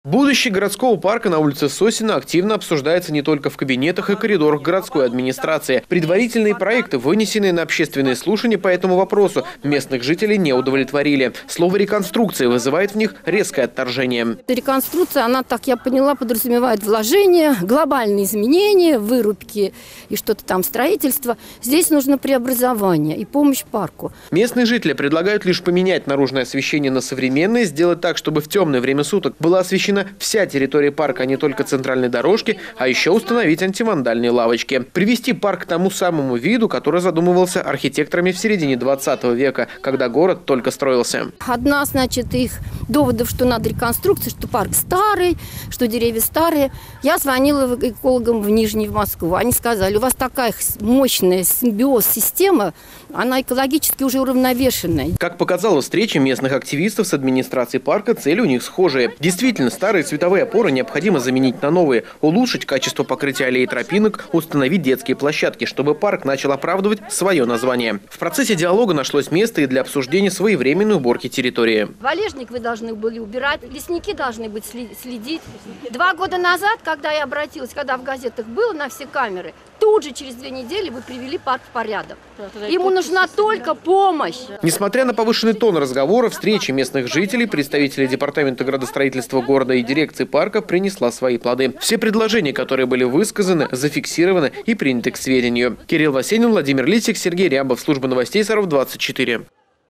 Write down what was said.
Будущее городского парка на улице Сосина активно обсуждается не только в кабинетах и коридорах городской администрации. Предварительные проекты, вынесенные на общественные слушания по этому вопросу, местных жителей не удовлетворили. Слово «реконструкция» вызывает в них резкое отторжение. Реконструкция, она, так я поняла, подразумевает вложения, глобальные изменения, вырубки и что-то там, строительство. Здесь нужно преобразование и помощь парку. Местные жители предлагают лишь поменять наружное освещение на современное, сделать так, чтобы в темное время суток была освещена вся территория парка, а не только центральные дорожки, а еще установить антивандальные лавочки. Привести парк к тому самому виду, который задумывался архитекторами в середине 20 века, когда город только строился. Одна, значит, их доводов, что надо реконструкция, что парк старый, что деревья старые. Я звонила экологам в Нижний, в Москву. Они сказали, у вас такая мощная симбиоз-система, она экологически уже уравновешенная. Как показала встреча местных активистов с администрацией парка, цели у них схожие. Действительно, старые световые опоры необходимо заменить на новые, улучшить качество покрытия аллей и тропинок, установить детские площадки, чтобы парк начал оправдывать свое название. В процессе диалога нашлось место и для обсуждения своевременной уборки территории. Валежник вы должны были убирать, лесники должны быть следить. 2 года назад, когда я обратилась, когда в газетах было на все камеры, тут же через 2 недели вы привели парк в порядок. Ему нужна только помощь. Несмотря на повышенный тон разговора, встреча местных жителей, представителей департамента градостроительства города и дирекции парка принесла свои плоды. Все предложения, которые были высказаны, зафиксированы и приняты к сведению. Кирилл Васенин, Владимир Лисик, Сергей Рябов, служба новостей Саров 24.